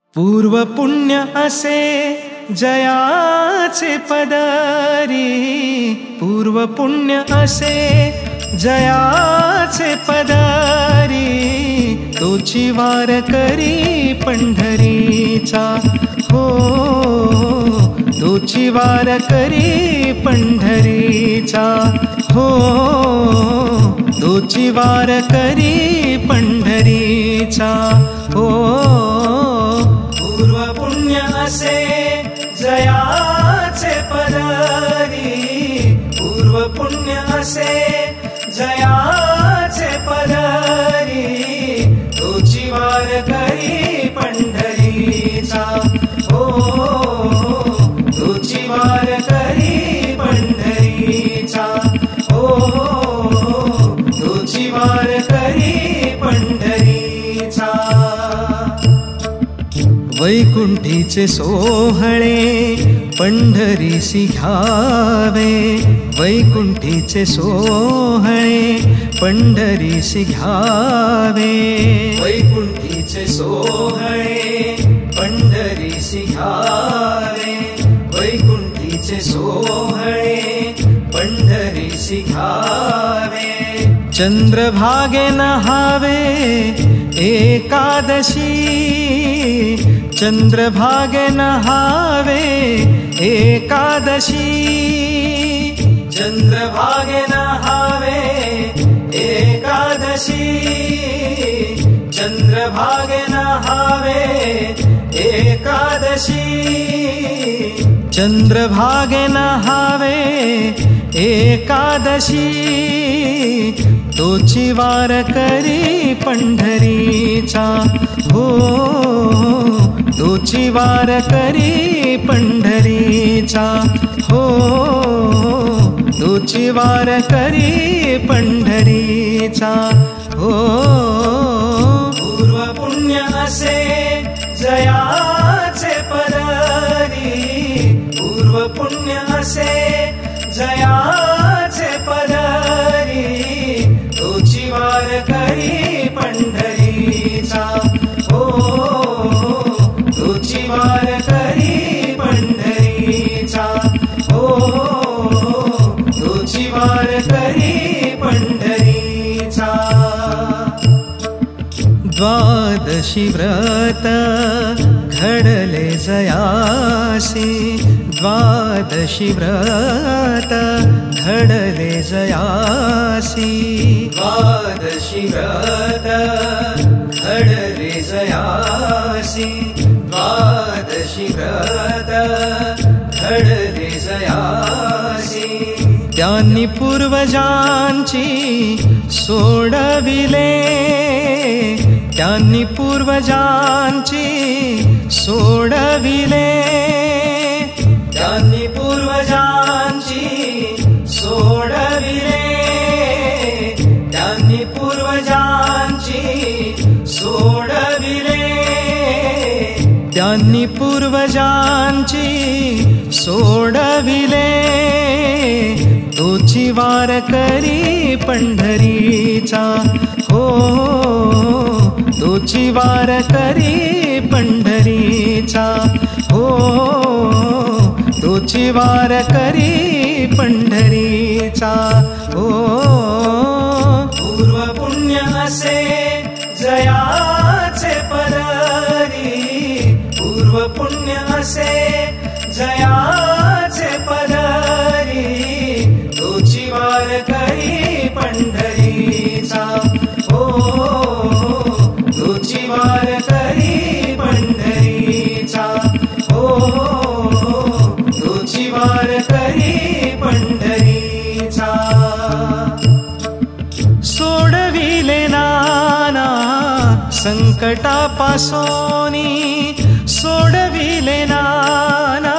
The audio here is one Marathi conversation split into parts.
पूर्व पुण्य असे जयाचे पदरी, पूर्व पुण्य असे जयाचे पदरी, तोची वार करी पंढरीचा हो, तोची वार करी पंढरीचा हो, तोची वार करी पंढरीचा हो। पूर्व पुण्य असे जयाचे पदरी, पूर्व पुण्य असे जयाचे पदरी, तोची वार करी पंढरीचा हो, तोची वार करी पंढरीचा हो, तोची वार करी पंढरीचा। वैकुंठीचे सोहळे पंढरीसी घ्यावे, वैकुंठीचे सोहळे पंढरीसी घ्यावे, वैकुंठीचे सोहळे पंढरीसी घ्यावे, वैकुंठीचे सोहळे पंढरीसी घ्यावे। चंद्रभागे नहावे एकादशी, चंद्रभागे नहावे एकादशी, चंद्रभागे नहावे एकादशी, चंद्रभागे नहावे एकादशी, चंद्रभागे नहावे एकादशी, तोची वार करी पंढरीचा हो, तोची वार करी पंढरीचा हो, तोची वार करी पंढरीचा हो। पूर्व पुण्य असे जयाचे पदरी, पूर्व पुण्य असे जयाचे पदरी, तोची वार करी पंढरीचा हो, तोची वार करी पंढरीचा हो, तोची वार करी पंढरीचा। द्वादशी व्रत घडले जयासी, द्वादशी व्रत घडले जयासी, द्वादशी व्रत घडले जयासी, द्वादशी व्रत घडले जयासी। त्यांनी पूर्वजांची सोडविले, त्यांनी पूर्वजांची सोडविले, त्यांनी पूर्वजांची सोडविले, त्यांनी पूर्वजांची सोडविले, त्यांनी पूर्वजांची सोडविले, तोची वार करी पंढरीचा हो, तोची वार करी पंढरीचा हो, तोची वार करी पंढरीचा हो। पूर्व पुण्य असे जयाचे पदरी, पूर्व पुण्य असे जयाचे पदरी, तोची वार करी पंढरीचा हो, तोची वार करी पंढरीचा हो, तोची वार करी पंढरीचा। सोडविले नाना संकटापासोनी, सोडविले नाना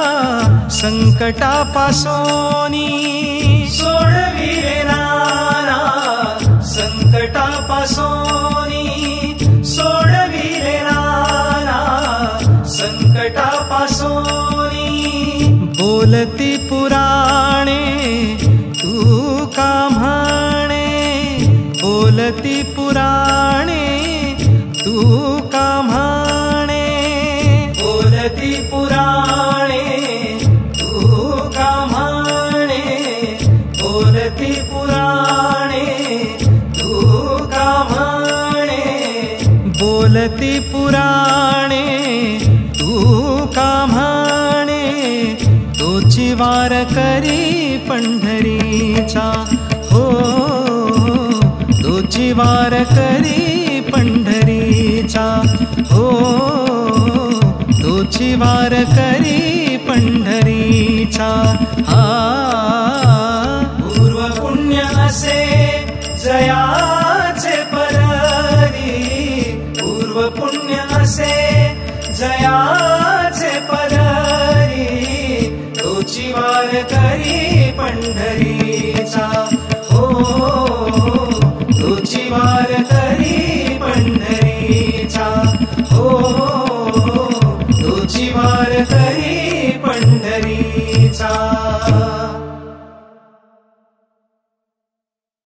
संकटापासोनी, सोडविले नाना संकटापासोनी, सोडविले नाना संकटापासोनी। बोलती पुराणे तू का म्हणे, बोलती पुराणे तू का म्हणे, वार करी पंढरीचा हो तुझी वार करी पंढरीचा हो तुझी वार करी पंढरीचा पूर्व पुण्य असे जयाचे परारी पूर्व पुण्य असे जयाचे परारी तुझी वार करी पंढरीचा हो तुझी वार करी पंढरीचा हो तुझी वार करी